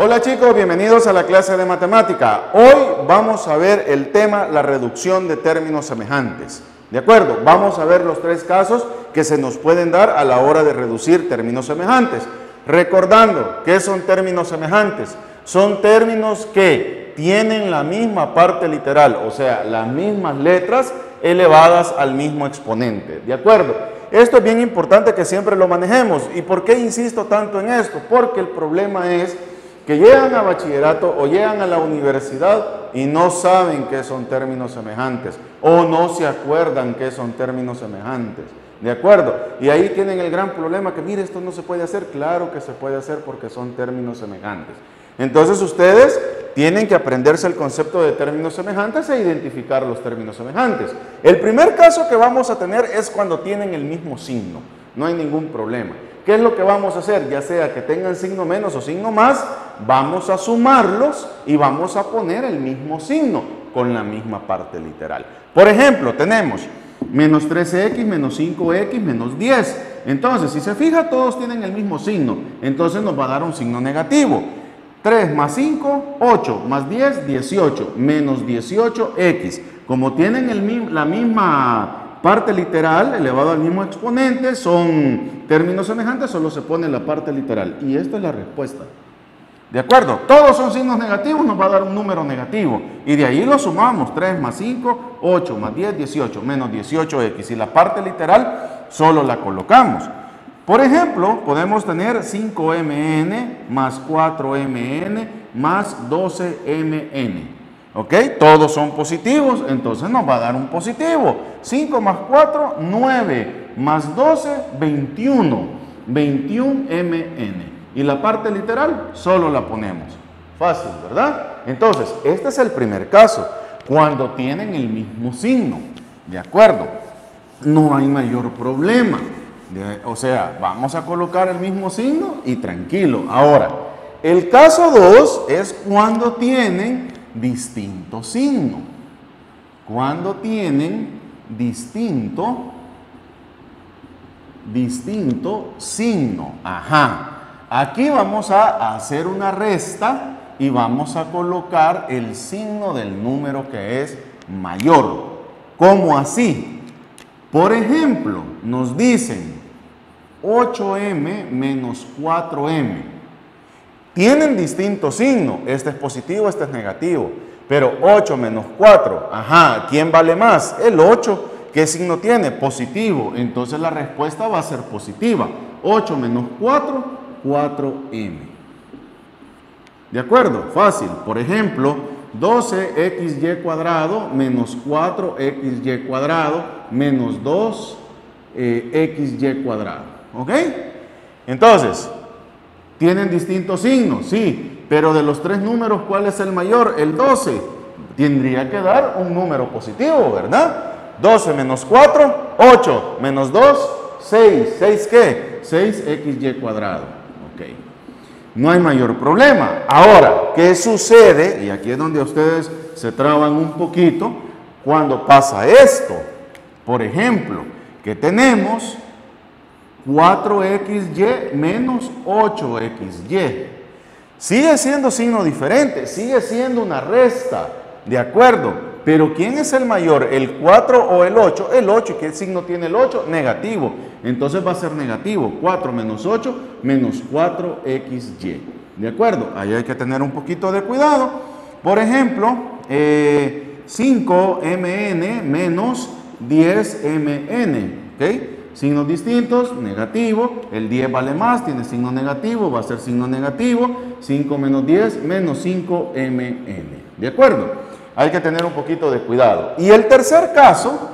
Hola chicos, bienvenidos a la clase de matemática. Hoy vamos a ver el tema la reducción de términos semejantes. ¿De acuerdo? Vamos a ver los tres casos que se nos pueden dar a la hora de reducir términos semejantes. Recordando, ¿qué son términos semejantes? Son términos que tienen la misma parte literal, o sea, las mismas letras elevadas al mismo exponente. ¿De acuerdo? Esto es bien importante que siempre lo manejemos. ¿Y por qué insisto tanto en esto? Porque el problema es que llegan a bachillerato o llegan a la universidad y no saben qué son términos semejantes o no se acuerdan qué son términos semejantes. ¿De acuerdo? Y ahí tienen el gran problema que, mire, esto no se puede hacer. Claro que se puede hacer porque son términos semejantes. Entonces ustedes tienen que aprenderse el concepto de términos semejantes e identificar los términos semejantes. El primer caso que vamos a tener es cuando tienen el mismo signo. No hay ningún problema. ¿Qué es lo que vamos a hacer? Ya sea que tengan signo menos o signo más, vamos a sumarlos y vamos a poner el mismo signo con la misma parte literal. Por ejemplo, tenemos menos 13x, menos 5x, menos 10. Entonces, si se fija, todos tienen el mismo signo. Entonces nos va a dar un signo negativo. 3 más 5, 8, más 10, 18, menos 18x. Como tienen la misma parte literal elevado al mismo exponente, son términos semejantes, solo se pone la parte literal. Y esta es la respuesta. ¿De acuerdo? Todos son signos negativos, nos va a dar un número negativo. Y de ahí lo sumamos. 3 más 5, 8, más 10, 18, menos 18x. Y la parte literal solo la colocamos. Por ejemplo, podemos tener 5mn más 4mn más 12mn. ¿Ok? Todos son positivos, entonces nos va a dar un positivo. 5 más 4, 9, más 12, 21. 21mn. Y la parte literal solo la ponemos. Fácil, ¿verdad? Entonces, este es el primer caso, cuando tienen el mismo signo. ¿De acuerdo? No hay mayor problema. O sea, vamos a colocar el mismo signo y tranquilo. Ahora, el caso 2 es cuando tienen distinto signo. Cuando tienen distinto signo. Ajá. Aquí vamos a hacer una resta y vamos a colocar el signo del número que es mayor. ¿Cómo así? Por ejemplo, nos dicen 8m menos 4m. Tienen distinto signo. Este es positivo, este es negativo. Pero 8 menos 4. Ajá, ¿quién vale más? El 8. ¿Qué signo tiene? Positivo. Entonces la respuesta va a ser positiva. 8 menos 4, 4m. ¿De acuerdo? Fácil. Por ejemplo, 12xy cuadrado menos 4xy cuadrado menos 2xy cuadrado. ¿Ok? Entonces, ¿tienen distintos signos? Sí, pero de los tres números, ¿cuál es el mayor? El 12. Tendría que dar un número positivo, ¿verdad? 12 menos 4, 8, menos 2, 6. ¿6 qué? 6xy cuadrado. Ok. No hay mayor problema. Ahora, ¿qué sucede? Y aquí es donde ustedes se traban un poquito cuando pasa esto. Por ejemplo, que tenemos 4xy menos 8xy. Sigue siendo signo diferente, sigue siendo una resta, ¿de acuerdo? Pero ¿quién es el mayor? ¿El 4 o el 8? El 8, ¿qué signo tiene el 8? Negativo. Entonces va a ser negativo. 4 menos 8 menos 4xy. ¿De acuerdo? Ahí hay que tener un poquito de cuidado. Por ejemplo, 5mn menos 10mn. ¿Ok? Signos distintos, negativo, el 10 vale más, tiene signo negativo, va a ser signo negativo, 5 menos 10 menos 5mn. ¿De acuerdo? Hay que tener un poquito de cuidado. Y el tercer caso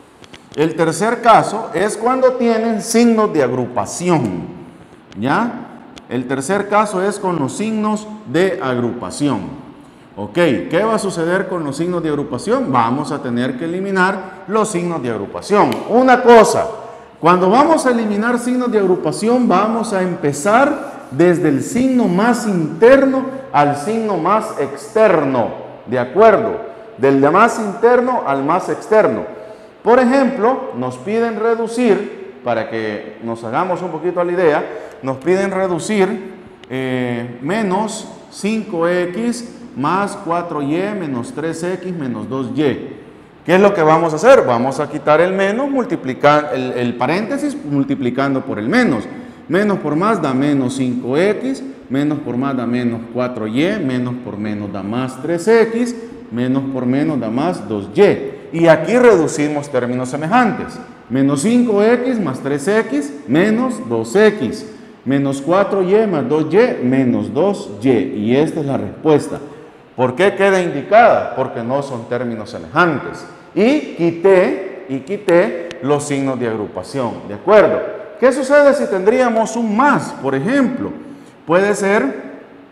es cuando tienen signos de agrupación. ¿Ya? El tercer caso es con los signos de agrupación. Ok, ¿qué va a suceder con los signos de agrupación? Vamos a tener que eliminar los signos de agrupación. Una cosa. Cuando vamos a eliminar signos de agrupación, vamos a empezar desde el signo más interno al signo más externo. ¿De acuerdo? Del más interno al más externo. Por ejemplo, nos piden reducir, para que nos hagamos un poquito a la idea, nos piden reducir menos 5x más 4y menos 3x menos 2y. ¿Qué es lo que vamos a hacer? Vamos a quitar el menos, el paréntesis multiplicando por el menos. Menos por más da menos 5x, menos por más da menos 4y, menos por menos da más 3x, menos por menos da más 2y. Y aquí reducimos términos semejantes. Menos 5x más 3x menos 2x. Menos 4y más 2y menos 2y. Y esta es la respuesta. ¿Por qué queda indicada? Porque no son términos semejantes. Y quité los signos de agrupación. ¿De acuerdo? ¿Qué sucede si tendríamos un más? Por ejemplo, puede ser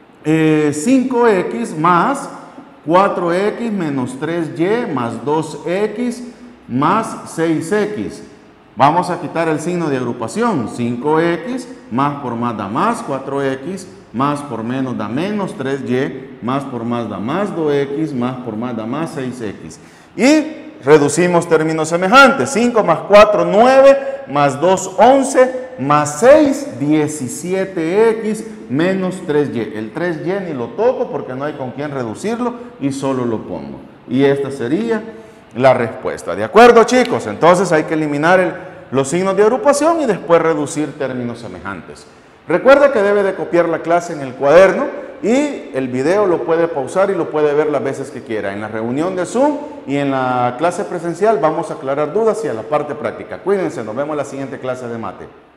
5x más 4x menos 3y más 2x más 6x. Vamos a quitar el signo de agrupación. 5x más por más da más 4x, más por menos da menos 3y, más por más da más 2x, más por más da más 6x. Y reducimos términos semejantes. 5 más 4, 9, más 2, 11, más 6, 17x, menos 3y. El 3y ni lo toco porque no hay con quién reducirlo y solo lo pongo. Y esta sería la respuesta. ¿De acuerdo, chicos? Entonces hay que eliminar los signos de agrupación y después reducir términos semejantes. Recuerda que debe de copiar la clase en el cuaderno y el video lo puede pausar y lo puede ver las veces que quiera. En la reunión de Zoom y en la clase presencial vamos a aclarar dudas y a la parte práctica. Cuídense, nos vemos en la siguiente clase de mate.